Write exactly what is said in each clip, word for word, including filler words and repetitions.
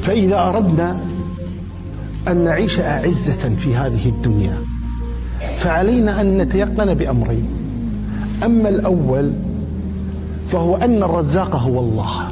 فإذا أردنا أن نعيش أعزة في هذه الدنيا فعلينا أن نتيقن بأمرين. أما الأول فهو أن الرزاق هو الله،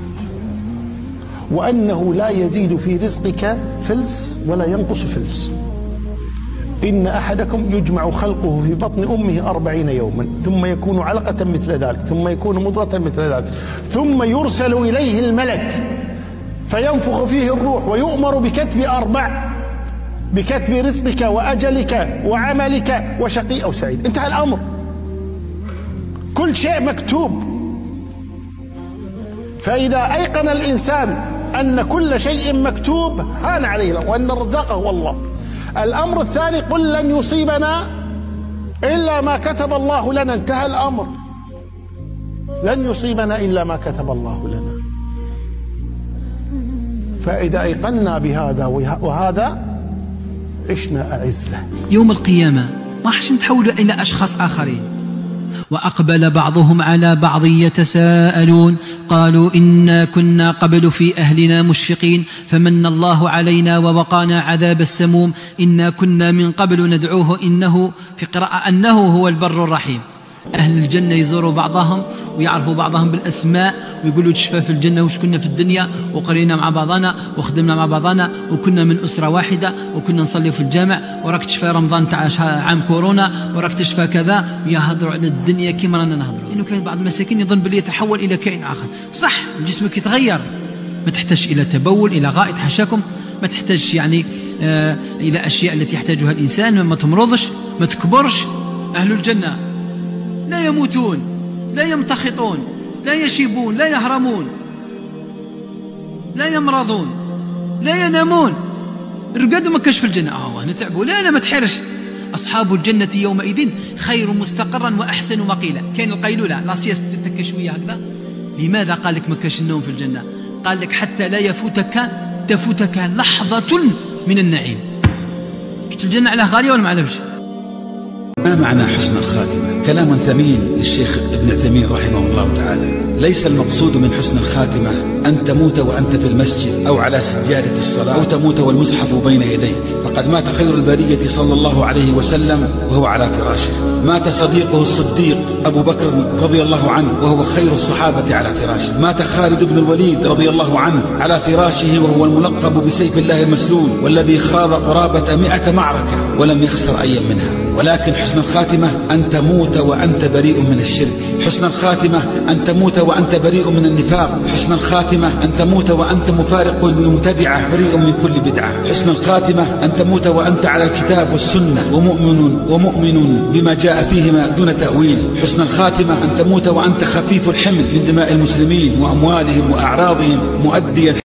وأنه لا يزيد في رزقك فلس ولا ينقص فلس. إن أحدكم يجمع خلقه في بطن أمه أربعين يوما ثم يكون علقة مثل ذلك ثم يكون مضغة مثل ذلك ثم يرسل إليه الملك فينفخ فيه الروح ويؤمر بكتب أربع: بكتب رزقك وأجلك وعملك وشقي أو سعيد. انتهى الأمر، كل شيء مكتوب. فإذا أيقن الإنسان أن كل شيء مكتوب هان عليه وأن الرزاق هو الله. الأمر الثاني: قل لن يصيبنا إلا ما كتب الله لنا. انتهى الأمر، لن يصيبنا إلا ما كتب الله لنا. فإذا أيقنا بهذا وهذا عشنا أعزة. يوم القيامة ما راح نتحول إلى أشخاص آخرين. وأقبل بعضهم على بعض يتساءلون قالوا إنا كنا قبل في أهلنا مشفقين فمن الله علينا ووقانا عذاب السموم إنا كنا من قبل ندعوه إنه في قراءة أنه هو البر الرحيم. أهل الجنة يزوروا بعضهم ويعرفوا بعضهم بالأسماء ويقولوا تشفى في الجنة وش كنا في الدنيا وقرينا مع بعضنا وخدمنا مع بعضنا وكنا من أسرة واحدة وكنا نصلي في الجامع وراك تشفى رمضان تاع عام كورونا وراك تشفى كذا. ويهضروا على الدنيا كما رانا نهضروا، لأنه كان بعض المساكين يظن بلي يتحول إلى كائن آخر. صح جسمك يتغير، ما تحتاج إلى تبول إلى غائط حشاكم، ما تحتاج يعني آه إلى أشياء التي يحتاجها الإنسان، ما تمرضش ما تكبرش. أهل الجنة لا يموتون لا يمتخطون لا يشيبون لا يهرمون لا يمرضون لا ينامون. رقدوا ما كاش في الجنة اه نتعبوا. لا لا ما تحرش. أصحاب الجنة يومئذ خير مستقرا وأحسن مقيلا. كاين القيلولة لا سياست تتكى شوية هكذا. لماذا قال لك ما كاش النوم في الجنة؟ قال لك حتى لا يفوتك تفوتك لحظة من النعيم. شفت الجنة على غالية ولا ما علمش؟ ما معنى حسن الخاتمة؟ كلام ثمين للشيخ ابن عثيمين رحمه الله تعالى. ليس المقصود من حسن الخاتمة أن تموت وأنت في المسجد أو على سجادة الصلاة أو تموت والمصحف بين يديك، فقد مات خير البرية صلى الله عليه وسلم وهو على فراشه. مات صديقه الصديق أبو بكر رضي الله عنه وهو خير الصحابة على فراشه. مات خالد بن الوليد رضي الله عنه على فراشه وهو الملقب بسيف الله المسلول والذي خاض قرابة مئة معركة ولم يخسر أي منها. ولكن حسن الخاتمة أن تموت وأنت بريء من الشرك. حسن الخاتمة أن تموت وأنت بريء من النفاق. حسن الخاتمة أن تموت وأنت مفارق للمبتدعة بريء من كل بدعة. حسن الخاتمة أن تموت وأنت على الكتاب والسنة ومؤمن ومؤمن بما جاء فيهما دون تأويل. حسن الخاتمة أن تموت وأنت خفيف الحمل من دماء المسلمين وأموالهم وأعراضهم مؤديا